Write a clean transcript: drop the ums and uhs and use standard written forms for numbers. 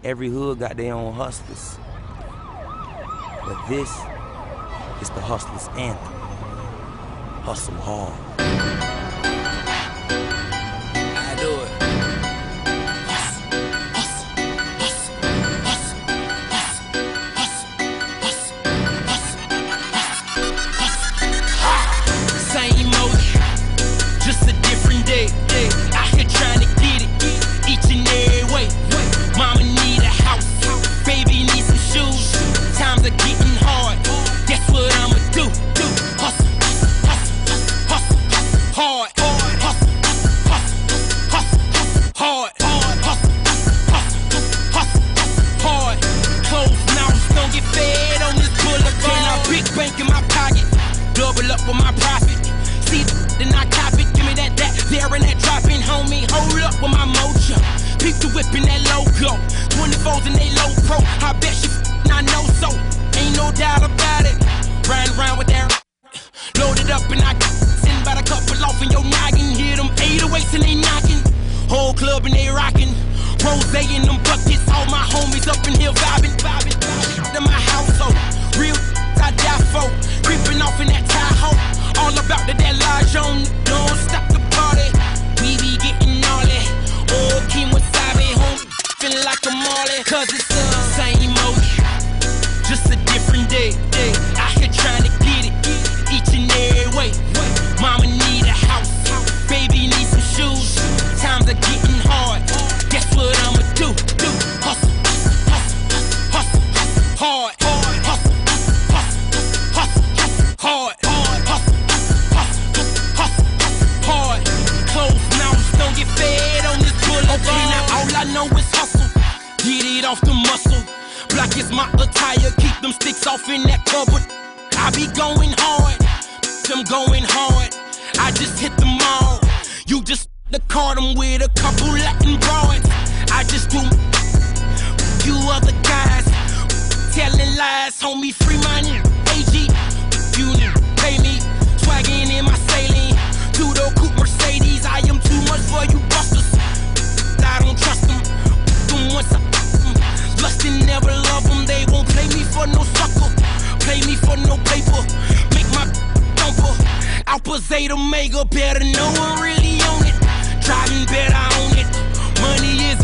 Every hood got their own hustlers. But this is the hustler's anthem. Hustle hard. I do it. Same motion, just a different day. Out here trying to get it each and every way. Mama need a house, baby need some shoes. Times are getting hard, guess what I'ma do? Hustle, hustle, hustle, hard, hustle, hustle, hard, hustle, hustle, hard. Closed mouths don't get fed on this boulevard. Can I big bank in my pocket, double up on my profit? See, then I cop it, give me that, there and that dropping, homie. Hold up with my mojo. Peep the whip in that logo. 24s in they low pro. I bet she I know so. Ain't no doubt about it. Riding around with that loaded up and I send about a couple off in your noggin. Hear them 808s and they knocking. Whole club and they rocking. Rose in them buckets. All my homies up in here vibing. To my household. Real I die for. Creeping off in that Tahoe. All about that large on. Don't stop the party. We be getting all it. Oh, King Wasabi, home. Feeling like a Marley. Cause it's the same motion. Just a different day. Out here trying to get it each and every way. Mama need a house. Baby need some shoes. Times are getting hard. Guess what I'ma do? Hustle, hustle, hustle, hard. Hustle, hustle, hustle, hard. Hard. Closed mouths don't get fed on this boulevard. Okay, now all I know is hustle. Get it off the muscle. Black is my attire. Keep them sticks off in that cupboard. I be going hard. Them going hard. I just hit them all. You just the card them with a couple Latin broads. I just do you other guys telling lies. Homie, free money. AG, you pay me. Swagging in my saline. Two-door coupe Mercedes, I am too much for you busters. I don't trust them. Once I lust and never love them. They won't play me for no sucker. Play me for no paper. Make my thumper. Alpha Zeta Omega, better know I'm really on it. Driving better on it. Money is